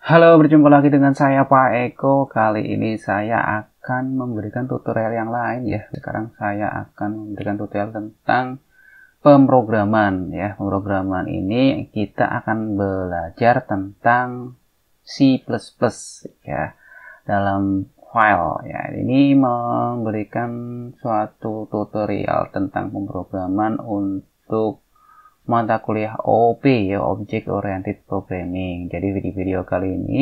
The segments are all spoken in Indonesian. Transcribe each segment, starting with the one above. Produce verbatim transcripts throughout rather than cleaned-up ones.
Halo, berjumpa lagi dengan saya Pak Eko. Kali ini saya akan memberikan tutorial yang lain ya. Sekarang saya akan memberikan tutorial tentang pemrograman ya. Pemrograman ini kita akan belajar tentang C plus plus ya dalam file ya. Ini memberikan suatu tutorial tentang pemrograman untuk mata kuliah O P ya, Object Oriented Programming. Jadi di video kali ini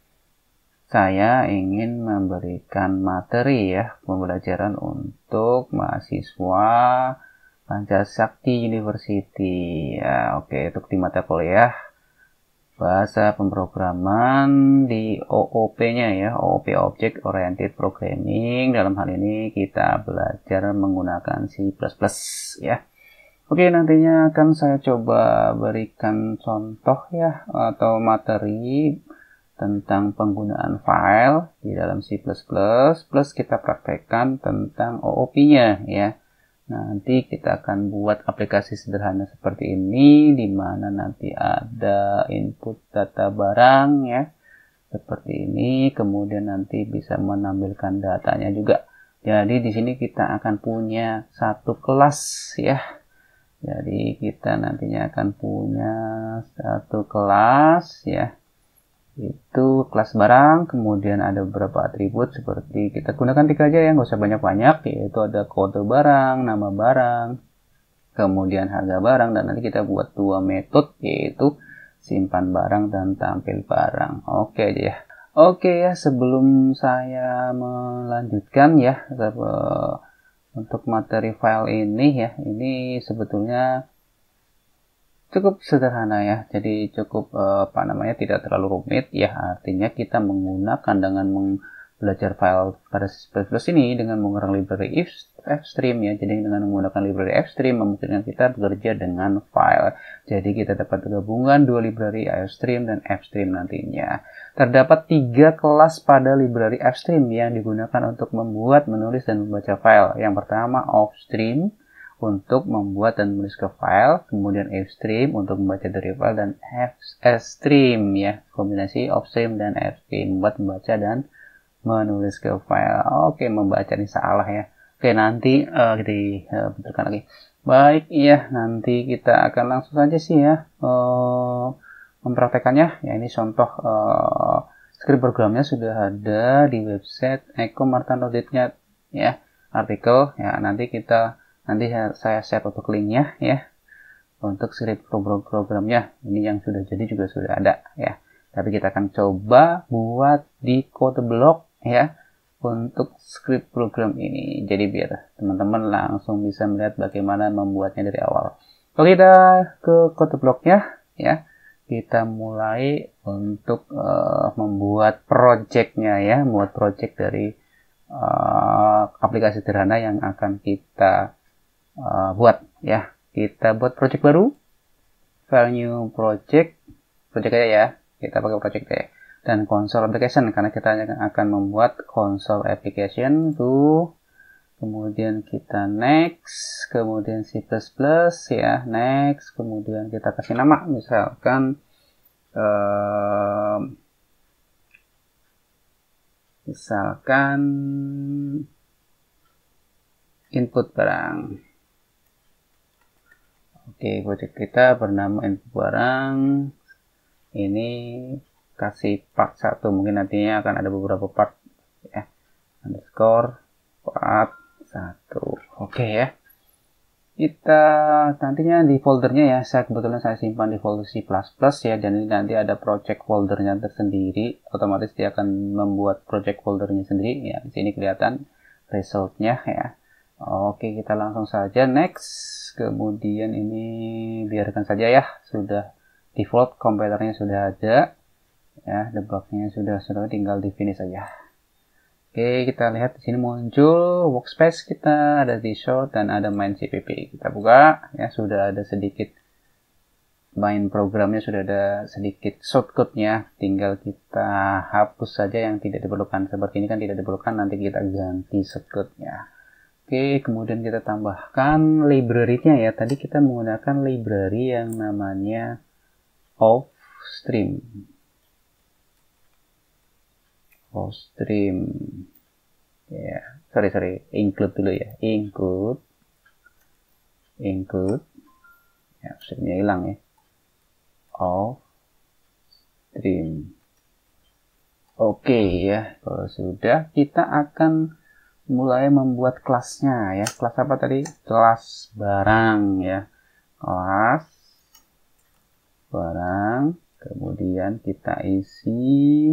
saya ingin memberikan materi ya, pembelajaran untuk mahasiswa Pancasakti University ya. Oke, untuk di mata kuliah bahasa pemrograman di O O P-nya ya, O O P Object Oriented Programming. Dalam hal ini kita belajar menggunakan C plus plus ya. Oke, nantinya akan saya coba berikan contoh ya atau materi tentang penggunaan file di dalam C plus plus, plus kita praktekkan tentang O O P-nya ya. Nanti kita akan buat aplikasi sederhana seperti ini, di mana nanti ada input data barang ya, seperti ini, kemudian nanti bisa menampilkan datanya juga. Jadi di sini kita akan punya satu kelas ya. Jadi kita nantinya akan punya satu kelas ya, itu kelas barang, kemudian ada beberapa atribut seperti kita gunakan tiga aja ya, nggak usah banyak-banyak, yaitu ada kode barang, nama barang, kemudian harga barang, dan nanti kita buat dua metode yaitu simpan barang dan tampil barang. Oke aja ya. Oke ya, sebelum saya melanjutkan ya untuk materi file ini ya, ini sebetulnya cukup sederhana ya, jadi cukup eh, apa namanya tidak terlalu rumit ya. Artinya kita menggunakan dengan belajar file pada C plus plus ini dengan menggunakan library fstream ya. Jadi dengan menggunakan library fstream memungkinkan kita bekerja dengan file. Jadi kita dapat gabungan dua library iostream dan fstream nantinya. Terdapat tiga kelas pada library fstream yang digunakan untuk membuat, menulis, dan membaca file. Yang pertama offstream untuk membuat dan menulis ke file, kemudian fstream untuk membaca dari file, dan fstream ya, kombinasi offstream dan fstream buat membaca dan menulis ke file. Oke, membaca ini salah ya. Oke, nanti uh, kita uh, betulkan lagi. Baik, iya, nanti kita akan langsung saja sih ya uh, mempraktekannya. Ya, ini contoh uh, script programnya sudah ada di website ekomartanto titik net ya, artikel ya. Nanti kita nanti saya share untuk linknya ya, untuk script program-programnya. Ini yang sudah jadi juga sudah ada ya, tapi kita akan coba buat di code block ya untuk script program ini, jadi biar teman-teman langsung bisa melihat bagaimana membuatnya dari awal. Kalau kita ke code blocknya ya, kita mulai untuk uh, membuat projectnya ya, membuat project dari uh, aplikasi sederhana yang akan kita Uh, buat ya. Kita buat project baru, file new project, project aja ya, kita pakai project ya, dan console application karena kita akan membuat console application tuh. Kemudian kita next, kemudian C plus plus ya, next, kemudian kita kasih nama misalkan uh, misalkan input barang. Oke, project kita bernama input barang. Ini kasih part satu, mungkin nantinya akan ada beberapa part ya. Underscore part satu. Oke ya. Kita nantinya di foldernya ya, saya kebetulan saya simpan di folder C plus plus ya, dan ini nanti ada project foldernya tersendiri. Otomatis dia akan membuat project foldernya sendiri ya. Di sini kelihatan resultnya ya. Oke, kita langsung saja next. Kemudian ini biarkan saja ya, sudah default komputernya sudah ada ya, debugnya sudah sudah tinggal di finish saja. Oke, kita lihat di sini muncul workspace kita, ada di short dan ada main cpp. Kita buka ya, sudah ada sedikit main programnya, sudah ada sedikit shortcutnya, tinggal kita hapus saja yang tidak diperlukan. Seperti ini kan tidak diperlukan, nanti kita ganti shortcutnya. Oke, kemudian kita tambahkan library-nya ya. Tadi kita menggunakan library yang namanya offstream. oh stream ya, sorry sorry include dulu ya, include include ya, streamnya hilang ya, of stream. Oke ya, kalau sudah kita akan mulai membuat kelasnya ya. Kelas apa tadi? Kelas barang ya, kelas barang. Kemudian kita isi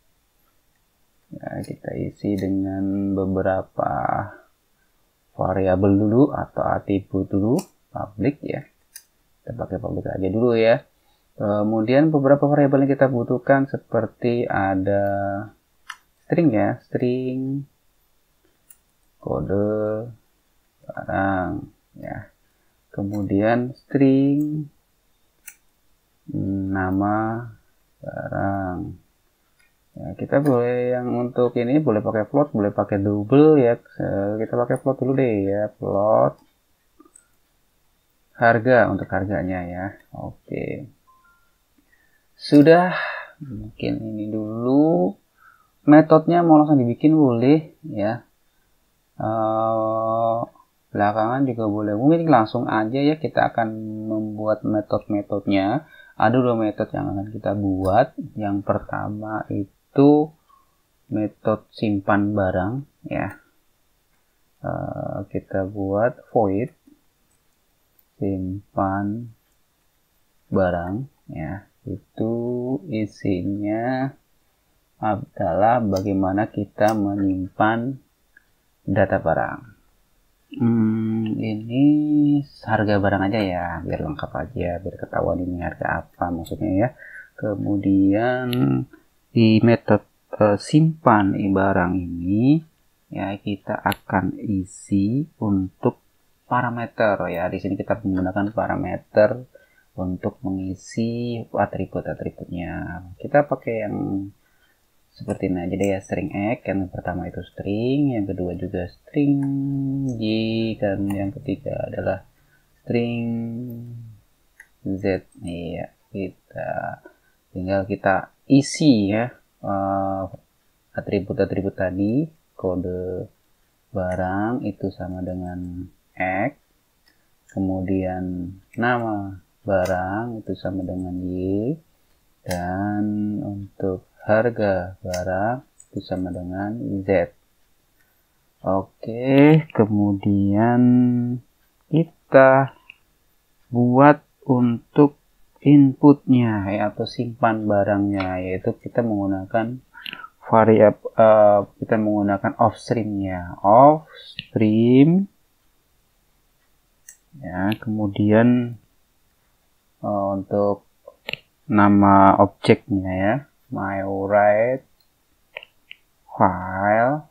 ya, kita isi dengan beberapa variabel dulu atau atribut dulu, public ya, kita pakai public aja dulu ya. Kemudian beberapa variabel yang kita butuhkan seperti ada string ya, string kode barang ya, kemudian string nama barang. Ya, kita boleh yang untuk ini boleh pakai float, boleh pakai double ya. Kita pakai float dulu deh ya, float harga untuk harganya ya. Oke. Sudah, mungkin ini dulu. Metodenya mau langsung dibikin boleh ya. Uh, belakangan juga boleh. Mungkin langsung aja ya, kita akan membuat metode-metodenya. Ada dua metode yang akan kita buat. Yang pertama itu itu metode simpan barang ya, uh, kita buat void simpan barang ya, itu isinya adalah bagaimana kita menyimpan data barang. Hmm, ini harga barang aja ya, biar lengkap aja, biar ketahuan ini harga apa maksudnya ya. Kemudian di metode uh, simpan barang ini ya, kita akan isi untuk parameter ya. Di sini kita menggunakan parameter untuk mengisi atribut-atributnya. Kita pakai yang seperti ini aja deh ya, string x. Yang pertama itu string, yang kedua juga string y, dan yang ketiga adalah string z. Iya, kita tinggal kita isi ya atribut-atribut uh, tadi. Kode barang itu sama dengan x, kemudian nama barang itu sama dengan y, dan untuk harga barang itu sama dengan z. Oke, kemudian kita buat untuk inputnya ya, atau simpan barangnya, yaitu kita menggunakan variabel uh, kita menggunakan offstream-nya, offstream ya. Kemudian uh, untuk nama objeknya ya, my write file,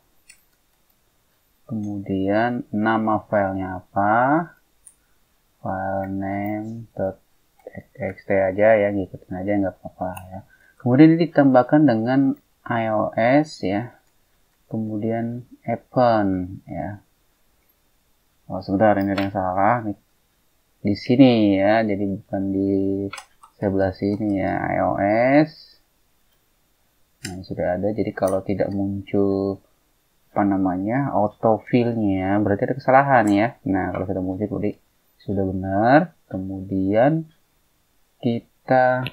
kemudian nama filenya apa, file name txt aja ya, ngikutin aja nggak apa-apa ya. Kemudian ini ditambahkan dengan iOS ya, kemudian Appen ya. Oh sebentar, ini ada yang salah nih di sini ya, jadi bukan di sebelah sini ya, iOS. Nah sudah ada, jadi kalau tidak muncul apa namanya autofill-nya berarti ada kesalahan ya. Nah kalau sudah muncul jadi sudah benar. Kemudian kita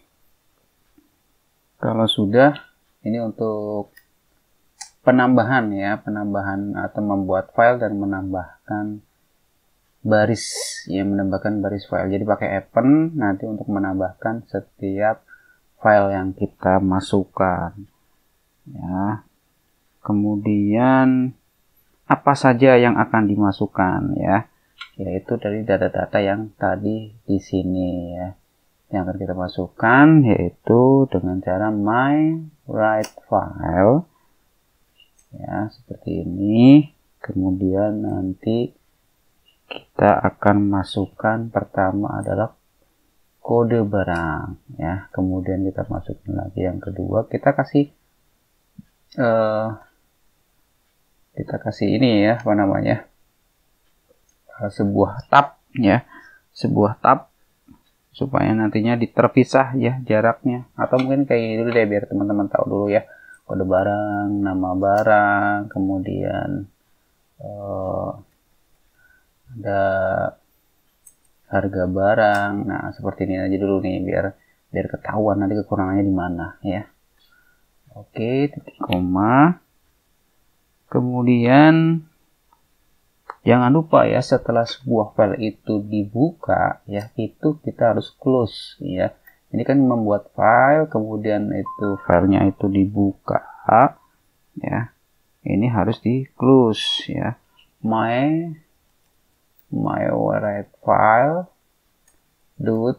kalau sudah, ini untuk penambahan ya, penambahan atau membuat file dan menambahkan baris ya, menambahkan baris file. Jadi pakai Appen nanti untuk menambahkan setiap file yang kita masukkan ya. Kemudian apa saja yang akan dimasukkan ya, yaitu dari data-data yang tadi di sini ya, yang akan kita masukkan, yaitu dengan cara my write file ya, seperti ini. Kemudian nanti kita akan masukkan, pertama adalah kode barang ya, kemudian kita masukin lagi yang kedua, kita kasih uh, kita kasih ini ya, apa namanya, uh, sebuah tab ya, sebuah tab supaya nantinya diterpisah ya jaraknya, atau mungkin kayak dulu deh biar teman-teman tahu dulu ya. kode barang, nama barang, kemudian uh, ada harga barang. Nah, seperti ini aja dulu nih biar biar ketahuan nanti kekurangannya di mana ya. Oke, titik koma. Kemudian jangan lupa ya, setelah sebuah file itu dibuka ya, itu kita harus close ya. Ini kan membuat file, kemudian itu filenya itu dibuka ya. Ini harus di close ya. My my write file dot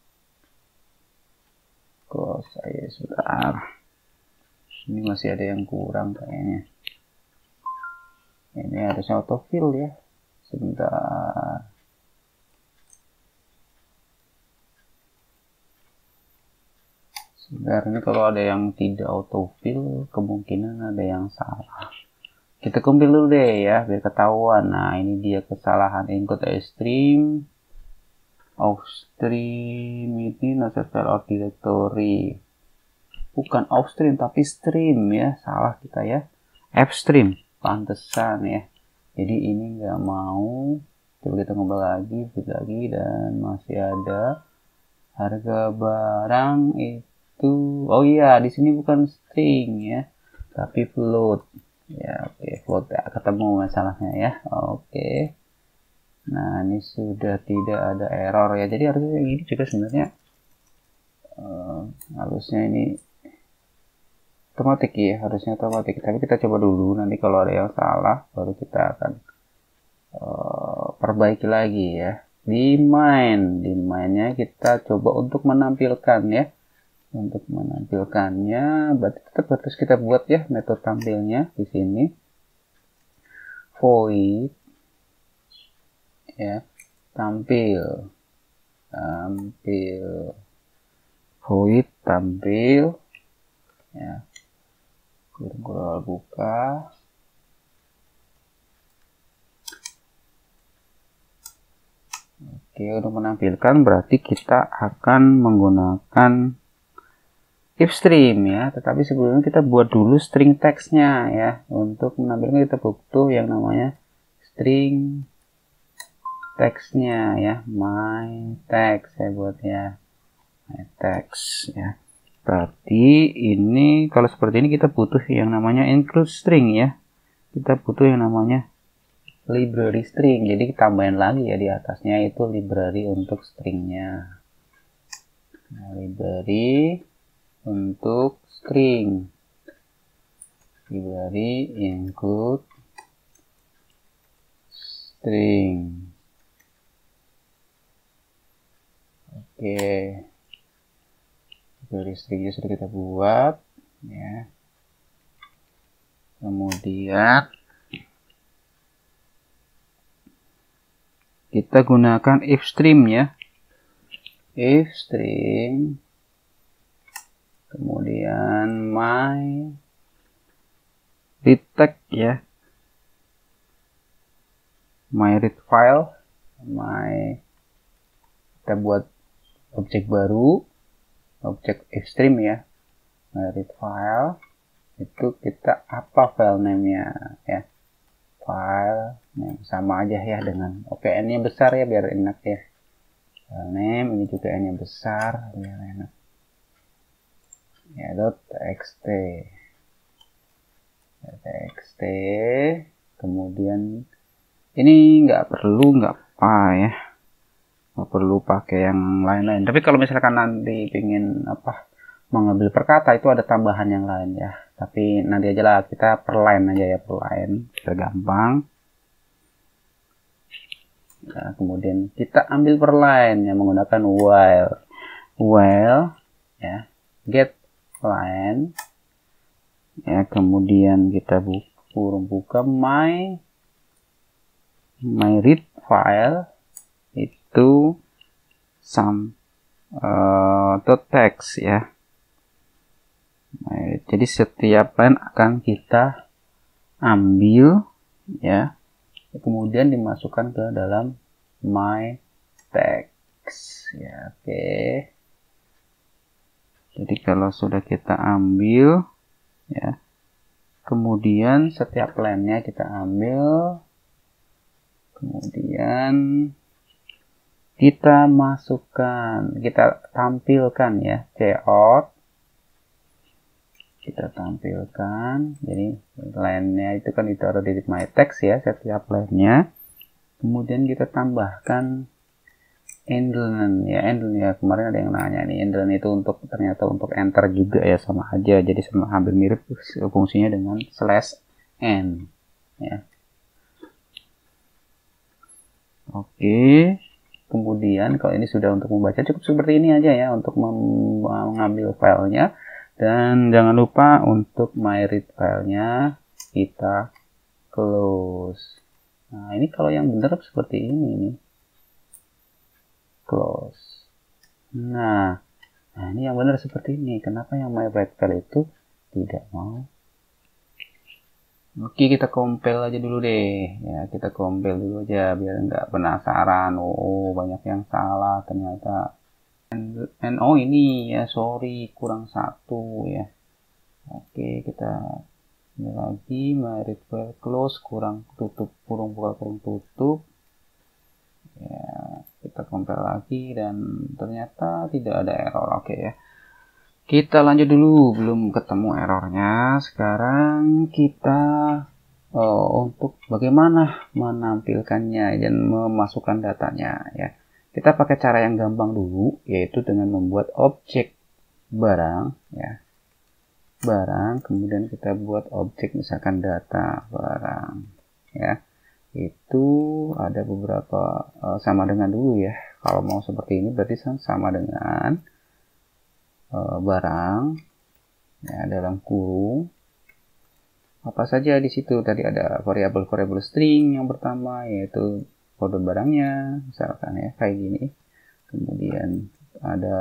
close aja sebentar. Ini masih ada yang kurang kayaknya. Ini harusnya autofill ya. Sebentar. Sebentar, ini kalau ada yang tidak autofill, kemungkinan ada yang salah. Kita compile dulu deh ya, biar ketahuan. Nah, ini dia kesalahan include stream. Offstream ini not file or directory. Bukan offstream tapi stream ya, salah kita ya. Fstream, pantesan ya. Jadi ini nggak mau. Coba kita ngobrol lagi, fit lagi, dan masih ada harga barang itu. Oh iya, di sini bukan string ya, tapi float. Ya, oke, okay. Float ya, ketemu masalahnya ya. Oke. Okay. Nah, ini sudah tidak ada error ya. Jadi harusnya ini juga sebenarnya uh, harusnya ini otomatis ya, harusnya otomatis. Tapi kita coba dulu, nanti kalau ada yang salah baru kita akan uh, perbaiki lagi ya. Di main, di mainnya kita coba untuk menampilkan ya. Untuk menampilkannya berarti tetap harus kita buat ya metode tampilnya di sini. Void ya, tampil tampil void tampil ya, kurang buka. Oke, untuk menampilkan berarti kita akan menggunakan if stream ya, tetapi sebelumnya kita buat dulu string text-nya ya. Untuk menampilkan kita butuh yang namanya string text-nya ya, my text saya buat ya, my text ya. Berarti ini kalau seperti ini kita butuh yang namanya include string ya. Kita butuh yang namanya library string. Jadi tambahin lagi ya di atasnya itu library untuk stringnya. Nah, library untuk string, library include string. Oke, library stringnya sudah kita buat ya. Kemudian kita gunakan if stream ya, if string, kemudian my read tag ya, my read file, my kita buat objek baru, objek if stream ya, my read file itu kita apa file name-nya ya, file name sama aja ya dengan oke n-nya besar ya biar enak ya, file name ini juga n-nya besar biar enak ya, dot txt txt. Kemudian ini nggak perlu, nggak apa ya, nggak perlu pakai yang lain-lain. Tapi kalau misalkan nanti ingin apa mengambil perkata itu ada tambahan yang lain ya, tapi nanti aja lah, kita per line aja ya, per line biar gampang ya. Kemudian kita ambil per line yang menggunakan while while ya, get line ya, kemudian kita buka, buka my my read file itu some uh, dot text ya. Nah, jadi setiap line akan kita ambil ya, kemudian dimasukkan ke dalam my text ya. Oke, jadi kalau sudah kita ambil ya. Kemudian setiap lainnya kita ambil, kemudian kita masukkan, kita tampilkan ya, cout, kita tampilkan. Jadi lainnya itu kan ditaruh di my text ya, setiap lainnya. Kemudian kita tambahkan endlen ya, endlen ya, kemarin ada yang nanya nih, endlen itu untuk ternyata untuk enter juga ya, sama aja, jadi sama hampir mirip fungsinya dengan slash n ya. Oke, kemudian kalau ini sudah untuk membaca, cukup seperti ini aja ya untuk mengambil filenya, dan jangan lupa untuk my read filenya kita close. Nah ini kalau yang benar seperti ini nih, close. Nah, nah ini yang benar seperti ini. Kenapa yang my write file itu tidak mau? Oke, kita compile aja dulu deh. Ya, kita compile dulu aja biar nggak penasaran. Oh, banyak yang salah ternyata. And, and oh ini ya, sorry kurang satu ya. Oke, kita ini lagi my read file close, kurang tutup, kurung buka kurung tutup. Ya, kita compile lagi dan ternyata tidak ada error. Oke ya, kita lanjut dulu, belum ketemu errornya. Sekarang kita oh, untuk bagaimana menampilkannya dan memasukkan datanya ya, kita pakai cara yang gampang dulu, yaitu dengan membuat objek barang ya, barang, kemudian kita buat objek misalkan data barang ya. Itu ada beberapa uh, sama dengan dulu ya. Kalau mau seperti ini berarti sama dengan uh, barang ya, dalam kurung apa saja di situ. Tadi ada variabel-variabel string yang pertama, yaitu kode barangnya misalkan ya, kayak gini. Kemudian ada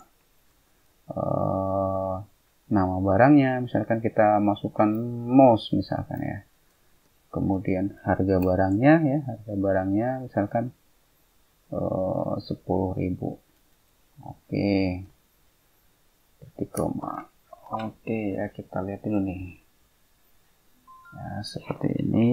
uh, nama barangnya, misalkan kita masukkan mouse misalkan ya. Kemudian harga barangnya ya, harga barangnya misalkan uh, sepuluh ribu. Oke, titik koma. Oke ya, kita lihat dulu nih ya, seperti ini.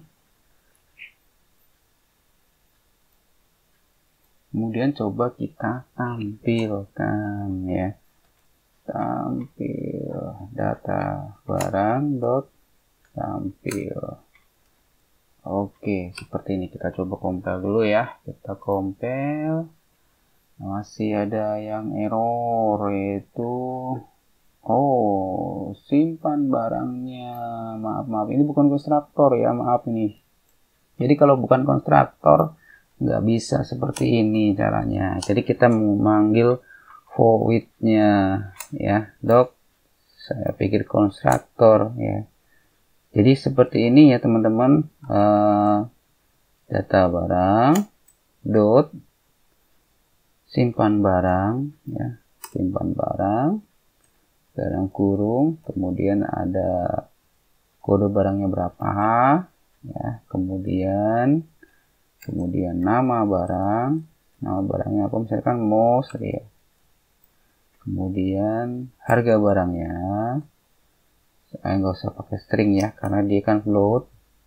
Kemudian coba kita tampilkan ya, tampil data barang dot tampil. Oke, seperti ini. Kita coba compile dulu ya. Kita compile. Masih ada yang error, yaitu oh, simpan barangnya. Maaf, maaf. Ini bukan konstruktor ya, maaf ini. Jadi kalau bukan konstruktor, nggak bisa seperti ini caranya. Jadi kita memanggil void-nya ya, doc. Saya pikir konstruktor ya. Jadi seperti ini ya teman-teman, uh, data barang dot simpan barang ya, simpan barang dalam kurung, kemudian ada kode barangnya berapa ya, kemudian kemudian nama barang, nama barangnya apa misalkan mouse ya, kemudian harga barangnya. Saya nggak usah pakai string ya, karena dia kan float.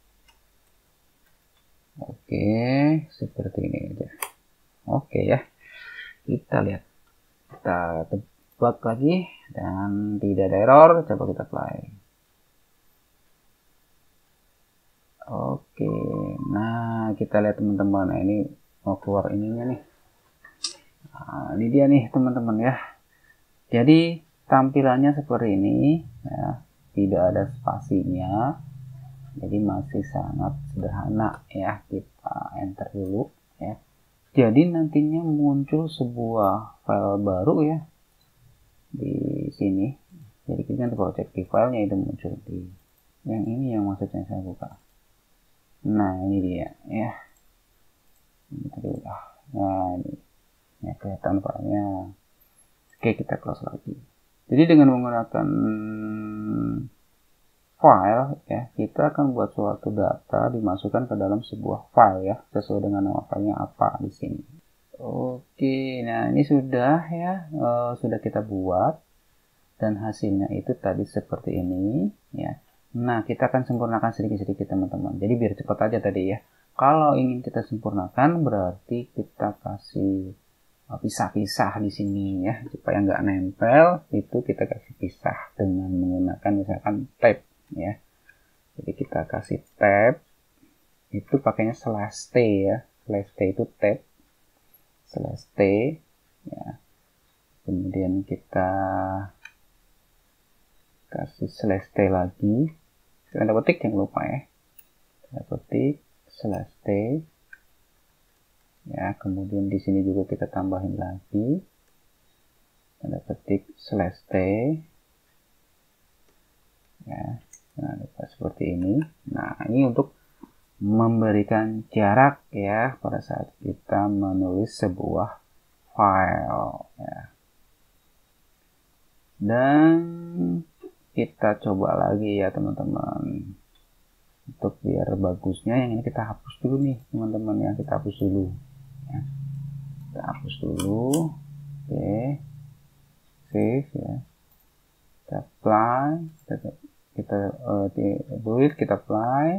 Oke, seperti ini aja. Oke ya, kita lihat, kita tebak lagi dan tidak ada error. Coba kita play. Oke, nah kita lihat teman-teman. Nah, ini mau keluar ininya nih. Nah, ini dia nih teman-teman ya. Jadi tampilannya seperti ini ya. Tidak ada spasinya, jadi masih sangat sederhana ya. Kita enter dulu ya. Jadi nantinya muncul sebuah file baru ya di sini. Jadi kita nanti kalau cek di filenya itu muncul di yang ini, yang maksudnya saya buka. Nah ini dia ya. Ini tadi udah. Nah ini, ya kelihatan filenya. Oke, kita close lagi. Jadi dengan menggunakan file ya, kita akan buat suatu data dimasukkan ke dalam sebuah file ya, sesuai dengan nama filenya apa di sini. Oke, nah ini sudah ya, uh, sudah kita buat. dan hasilnya itu tadi seperti ini ya. Nah, kita akan sempurnakan sedikit-sedikit teman-teman. Jadi biar cepat aja tadi ya. Kalau ingin kita sempurnakan berarti kita kasih pisah-pisah di sini ya, supaya nggak nempel. Itu kita kasih pisah dengan menggunakan misalkan tab ya. Jadi kita kasih tab itu pakainya slash t ya. Slash t itu tab, slash t ya. Kemudian kita kasih slash t lagi. Tanda petik jangan lupa ya. Tanda petik slash t ya. Kemudian di sini juga kita tambahin lagi tanda petik slash t ya. Nah, seperti ini. Nah, ini untuk memberikan jarak ya pada saat kita menulis sebuah file ya. Dan kita coba lagi ya teman-teman. Untuk biar bagusnya yang ini kita hapus dulu nih teman-teman ya. Kita hapus dulu ya. Kita hapus dulu. Oke. Save ya. Kita apply. Kita, kita uh, di build, kita apply.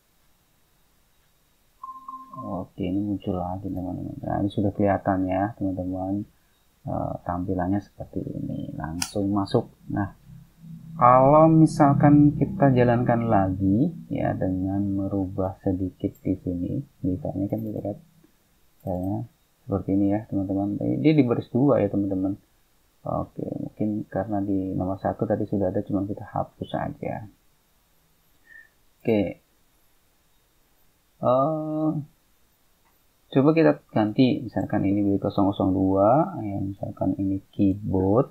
Oke, ini muncul lagi teman-teman. Nah, ini sudah kelihatan ya teman-teman. Uh, tampilannya seperti ini. Langsung masuk. Nah, kalau misalkan kita jalankan lagi ya dengan merubah sedikit di sini, misalnya kan kita lihat kayaknya seperti ini ya teman-teman. Dia di baris dua ya teman-teman. Oke, mungkin karena di nomor satu tadi sudah ada, cuma kita hapus saja. Oke, uh, coba kita ganti, misalkan ini B nol nol dua, ya misalkan ini keyboard.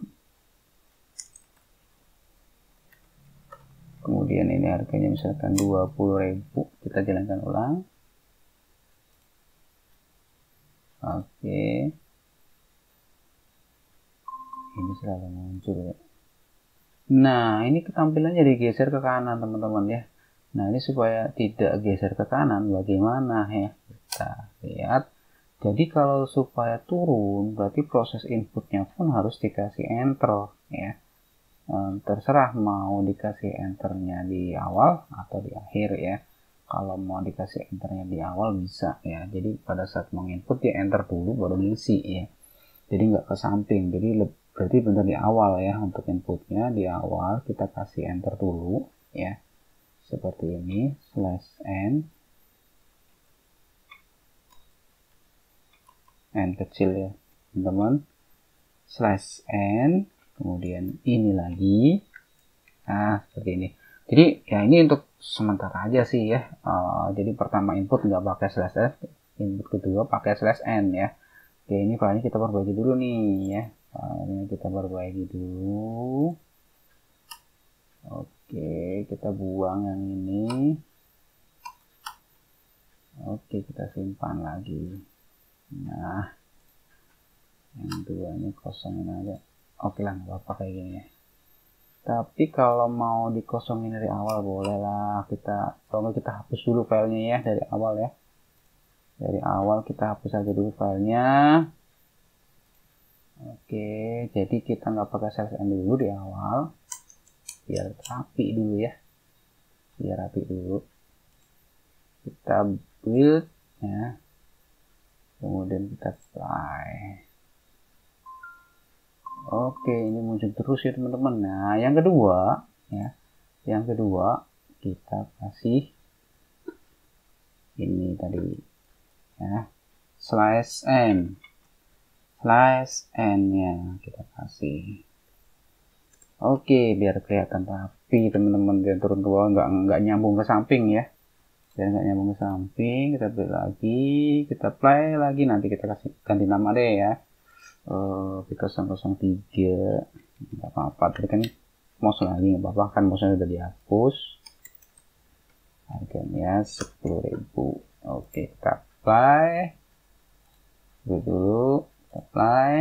Kemudian ini harganya misalkan dua puluh ribu. Kita jalankan ulang. Oke. Ini selalu muncul ya. Nah, ini ketampilannya digeser ke kanan teman-teman ya. Nah, ini supaya tidak geser ke kanan bagaimana ya? Kita lihat. Jadi kalau supaya turun berarti proses inputnya pun harus dikasih enter ya. Terserah mau dikasih enternya di awal atau di akhir ya. Kalau mau dikasih enternya di awal bisa ya. Jadi pada saat mau input ya enter dulu baru ngisi ya. Jadi nggak ke samping. Jadi berarti benar di awal ya untuk inputnya di awal kita kasih enter dulu ya. Seperti ini slash n n kecil ya teman-teman, slash n. Kemudian ini lagi, nah seperti ini. Jadi ya ini untuk sementara aja sih ya. Uh, jadi pertama input nggak pakai slash n, input kedua pakai slash n ya. Oke, ini filenya kita perbaiki dulu nih ya. Filenya kita perbaiki dulu. Oke, kita buang yang ini. Oke, kita simpan lagi. Nah, yang dua ini kosongin aja. Oke lah, nggak apa-apa kayak gini ya. Tapi kalau mau dikosongin dari awal boleh lah. Kita, kalau kita hapus dulu filenya ya dari awal ya. Dari awal kita hapus aja dulu filenya. Oke, jadi kita nggak pakai slash n dulu di awal. Biar rapi dulu ya. Biar rapi dulu. Kita build ya. Kemudian kita apply. Oke, ini muncul terus ya teman-teman. Nah, yang kedua ya, yang kedua kita kasih ini tadi ya, slash n, slash n nya kita kasih. Oke, biar kelihatan rapi teman-teman, biar turun ke bawah nggak nggak nyambung ke samping ya, biar nggak nyambung ke samping. Kita beli lagi, kita play lagi, nanti kita kasih ganti nama deh ya. Uh, B nol nol tiga nggak apa-apa, tadi kan mouse lagi nggak apa-apa kan, mouse udah dihapus. Harganya sepuluh ribu. Oke, kita apply dulu, dulu kita apply.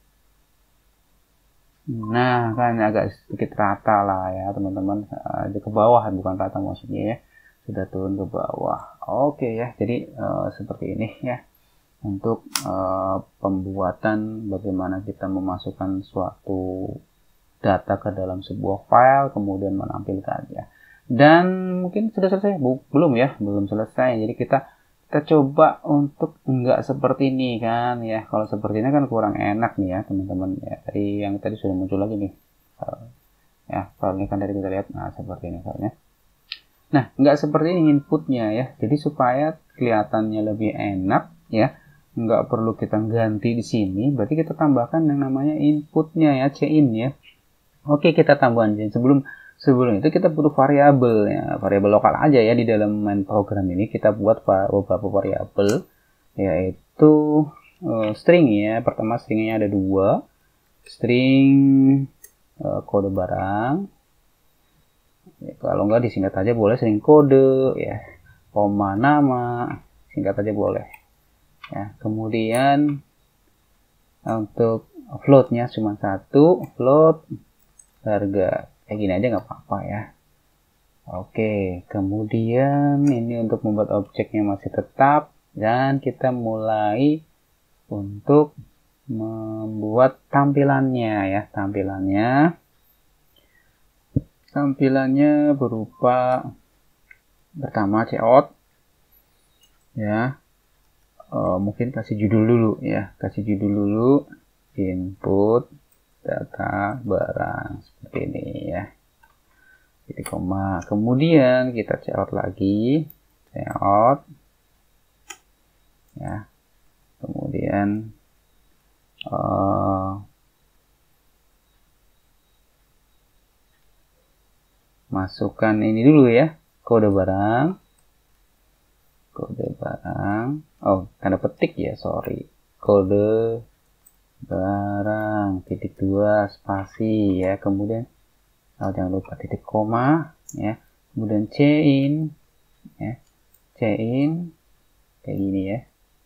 Nah kan agak sedikit rata lah ya teman-teman, uh, ke bawah bukan rata maksudnya ya, sudah turun ke bawah. Oke ya, jadi uh, seperti ini ya untuk uh, pembuatan bagaimana kita memasukkan suatu data ke dalam sebuah file kemudian menampilkannya. Dan mungkin sudah selesai? Belum ya, belum selesai. Jadi kita kita coba untuk enggak seperti ini kan ya. Kalau seperti ini kan kurang enak nih ya teman-teman ya. Tadi yang tadi sudah muncul lagi nih. Ya, filenya kan dari kita lihat. Nah, seperti ini filenya. Nah, enggak seperti ini inputnya ya. Jadi supaya kelihatannya lebih enak ya. Enggak perlu kita ganti di sini. Berarti kita tambahkan yang namanya inputnya ya, cin ya. Oke, kita tambahkan sebelum Sebelum itu kita butuh variabel ya, variabel lokal aja ya di dalam main program ini kita buat beberapa variabel yaitu uh, string ya. Pertama stringnya ada dua, string uh, kode barang. Ya, kalau nggak disingkat aja boleh string kode ya, koma nama, singkat aja boleh. Ya, kemudian untuk floatnya cuma satu, float harga. Kayak gini aja nggak apa-apa ya. Oke, kemudian ini untuk membuat objeknya masih tetap dan kita mulai untuk membuat tampilannya ya. Tampilannya tampilannya berupa pertama cout ya. E, mungkin kasih judul dulu ya, kasih judul dulu input data barang seperti ini ya, titik koma, kemudian kita cout lagi, cout ya, kemudian uh, masukkan ini dulu ya, kode barang, kode barang, oh tanda petik ya, sorry, kode barang titik dua spasi ya, kemudian oh, jangan lupa titik koma ya, kemudian cin ya, cin kayak gini ya,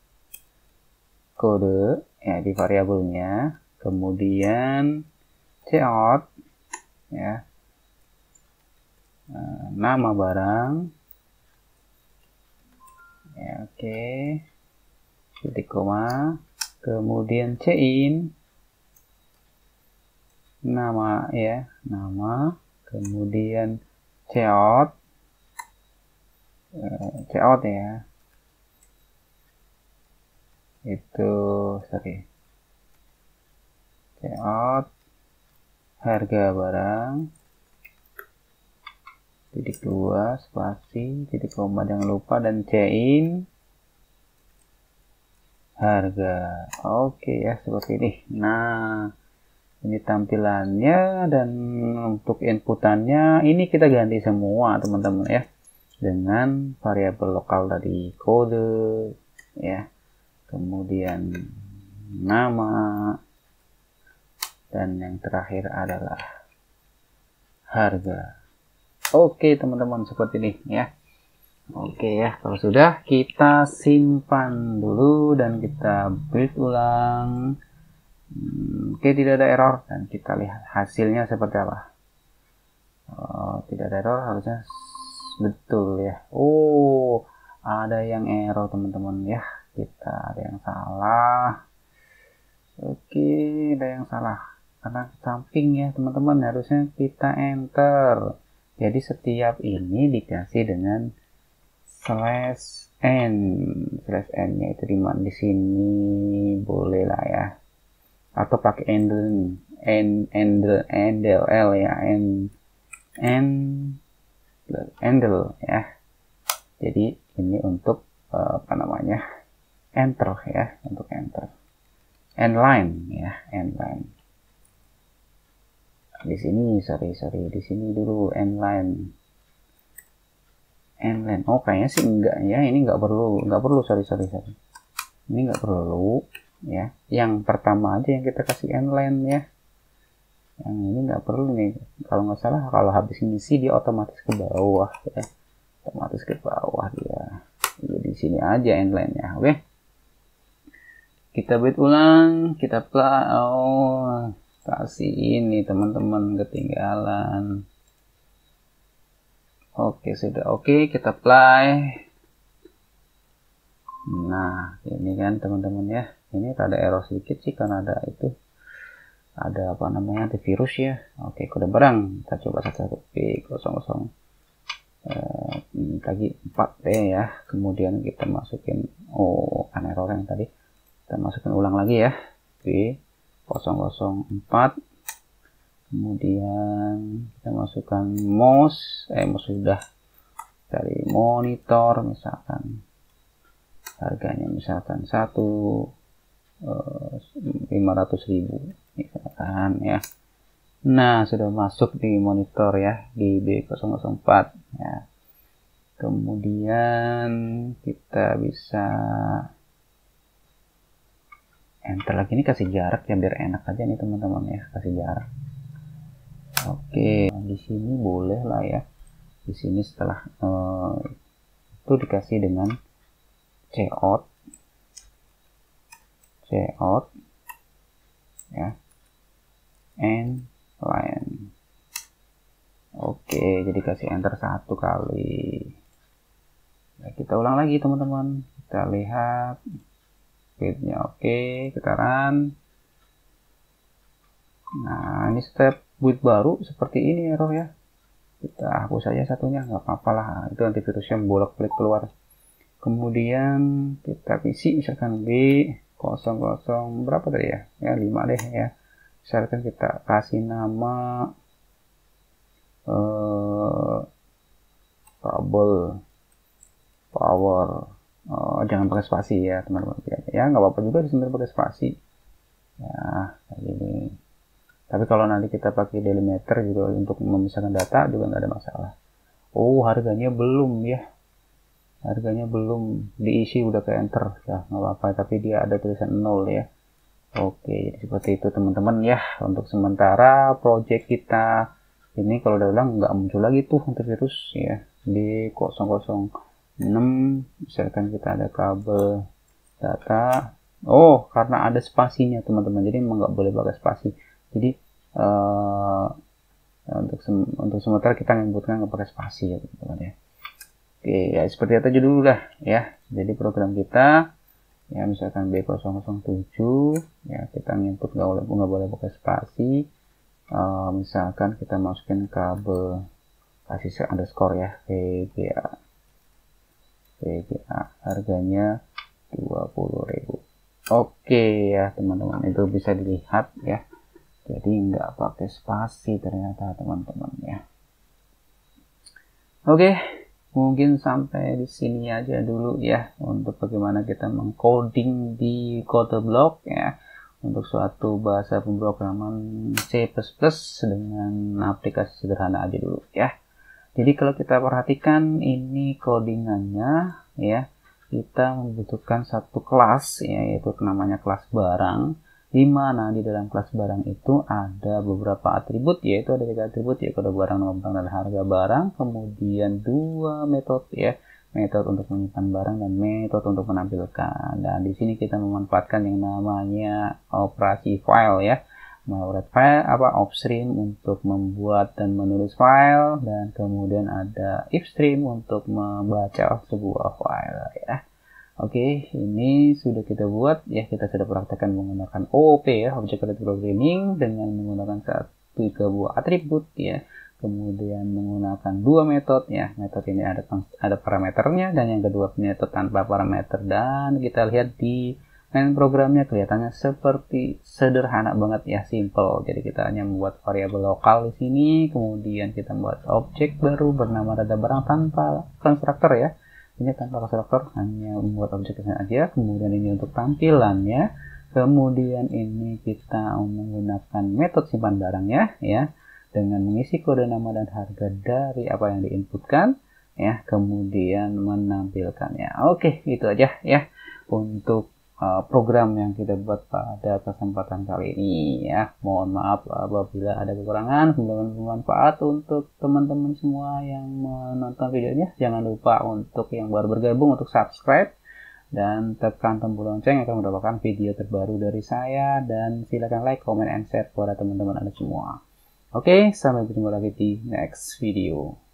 kode ya di variabelnya, kemudian cout ya, nah, nama barang ya, oke okay. Titik koma, kemudian cin nama ya, nama, kemudian cout eh, cout ya, itu sorry cout harga barang titik dua spasi titik koma jangan lupa, dan cin harga. Oke ya, seperti ini. Nah, ini tampilannya, dan untuk inputannya ini kita ganti semua teman-teman ya, dengan variabel lokal tadi, kode ya, kemudian nama, dan yang terakhir adalah harga. Oke teman-teman, seperti ini ya. Oke ya, kalau sudah kita simpan dulu dan kita build ulang. Hmm, oke, tidak ada error, dan kita lihat hasilnya seperti apa. Oh, tidak ada error, harusnya betul ya. Oh, ada yang error teman-teman ya. Kita ada yang salah. Oke, ada yang salah karena samping ya teman-teman, harusnya kita enter. Jadi setiap ini dikasih dengan slash n, slash n nya itu di mana, di sini boleh lah ya, atau pakai handle n handle handle l ya, n n handle ya. Jadi ini untuk uh, apa namanya, enter ya, untuk enter, end line ya, end line. Di sini sorry sorry di sini dulu end line. Endline, oh kayaknya sih enggak ya, ini enggak perlu, enggak perlu, sorry sorry sorry, ini enggak perlu ya. Yang pertama aja yang kita kasih endline ya, yang ini enggak perlu nih, kalau nggak salah kalau habis ngisi dia otomatis ke bawah ya, otomatis ke bawah dia. Jadi di sini aja endline nya. Oke, kita build ulang, kita play. Oh, kasih ini teman-teman, ketinggalan. Oke, sudah oke, kita play. Nah, ini kan teman-teman ya, ini ada error sedikit sih karena ada itu ada apa namanya antivirus ya. Oke, kode barang kita coba satu B nol nol eh, lagi empat D ya. Kemudian kita masukin, oh kan error yang tadi, kita masukin ulang lagi ya, B nol nol empat. Kemudian kita masukkan mouse, eh mouse sudah, dari monitor misalkan harganya misalkan satu lima ratus ribu misalkan ya. Nah, sudah masuk di monitor ya, di B nol nol empat ya. Kemudian kita bisa enter lagi, ini kasih jarak ya biar enak aja nih teman-teman ya, kasih jarak. Oke, di sini boleh lah ya. Di sini setelah uh, itu dikasih dengan cout, cout ya, and line. Oke, jadi kasih enter satu kali. Nah, kita ulang lagi teman-teman. Kita lihat width-nya oke, kita run. Nah, ini step width baru seperti ini error ya. Kita hapus saja satunya, nggak apa-apa lah, itu antivirusnya bolak-balik keluar. Kemudian kita isi misalkan B nol nol berapa tadi ya, ya lima deh ya. Misalkan kita kasih nama eh, kabel power, oh, jangan pakai spasi ya teman-teman ya, nggak apa-apa juga di sini pakai spasi ya kayak gini. Tapi kalau nanti kita pakai delimiter juga untuk memisahkan data juga nggak ada masalah. Oh, harganya belum ya. Harganya belum diisi, udah ke enter. Ya, nggak apa-apa. Tapi dia ada tulisan nol ya. Oke, jadi seperti itu teman-teman ya. Untuk sementara project kita ini kalau udah ulang nggak muncul lagi tuh antivirus ya. Di nol nol enam misalkan kita ada kabel data. Oh, karena ada spasinya teman-teman. Jadi memang nggak boleh pakai spasi. Jadi uh, untuk sem untuk sementara kita menyebutkan nggak pakai spasi ya teman-teman ya. Oke ya, seperti itu aja dulu lah ya. Jadi program kita ya misalkan B nol nol tujuh ya, kita input nggak boleh nggak boleh pakai spasi. Uh, misalkan kita masukin kabel, kasih underscore ya, V G A V G A harganya dua puluh ribu. Oke ya teman-teman, itu bisa dilihat ya. Jadi nggak pakai spasi ternyata teman-teman ya. Oke, mungkin sampai di sini aja dulu ya untuk bagaimana kita mengcoding di CodeBlock ya untuk suatu bahasa pemrograman C plus plus dengan aplikasi sederhana aja dulu ya. Jadi kalau kita perhatikan ini codingannya ya, kita membutuhkan satu kelas ya, yaitu namanya kelas barang, di mana di dalam kelas barang itu ada beberapa atribut, yaitu ada tiga atribut ya, kode barang, nama barang, dan harga barang. Kemudian dua metode ya, metode untuk menyimpan barang dan metode untuk menampilkan. Dan di sini kita memanfaatkan yang namanya operasi file ya, membuat file apa upstream untuk membuat dan menulis file, dan kemudian ada ifstream untuk membaca sebuah file ya. Oke, ini sudah kita buat ya, kita sudah praktekkan menggunakan O O P ya, Object Oriented Programming, dengan menggunakan satu tiga buah atribut ya, kemudian menggunakan dua metode ya. Metode ini ada ada parameternya, dan yang kedua metode tanpa parameter. Dan kita lihat di main programnya kelihatannya seperti sederhana banget ya, simple. Jadi kita hanya membuat variabel lokal di sini, kemudian kita membuat objek baru bernama data barang tanpa konstruktor ya. Ini tanpa konstruktor, hanya membuat objeknya aja. Kemudian ini untuk tampilannya. Kemudian ini kita menggunakan metode simpan barangnya ya, dengan mengisi kode nama dan harga dari apa yang diinputkan ya, kemudian menampilkannya. Oke, itu aja ya untuk uh, program yang kita buat pada kesempatan kali ini ya. Mohon maaf apabila ada kekurangan, semoga bermanfaat untuk teman-teman semua yang menonton videonya. Jangan lupa untuk yang baru bergabung untuk subscribe dan tekan tombol lonceng akan mendapatkan video terbaru dari saya, dan silakan like, comment, and share kepada teman-teman Anda semua. Oke, sampai berjumpa lagi di next video.